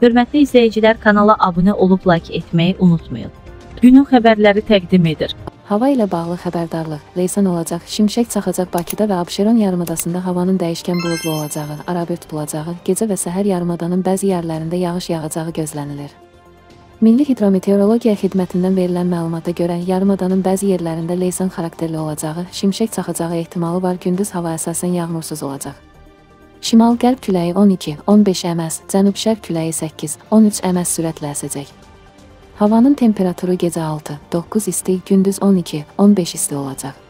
Hörmətli izləyicilər, kanala abunə olub like etməyi unutmayın. Günün xəbərləri təqdim edir. Hava ilə bağlı xəbərdarlıq. Leysan olacaq, şimşək çaxacaq Bakıda və Abşeron yarımadasında havanın dəyişkən buludlu olacağı, arabir tutulacağı, gecə və səhər yarımadanın bəzi yerlərində yağış yağacağı gözlənilir. Milli Hidrometeorologiya Xidmətindən verilən məlumata görə yarımadanın bəzi yerlərində leysan xarakterli olacağı, şimşək çaxacağı ehtimalı var. Gündüz hava əsasən yağmursuz olacaq. Şimal-qərb küləyi 12-15 əməz, cənub-şərq küləyi 8-13 əməz sürətlə əsəcək. Havanın temperaturu gecə 6-9 isti, gündüz 12-15 isti olacaq.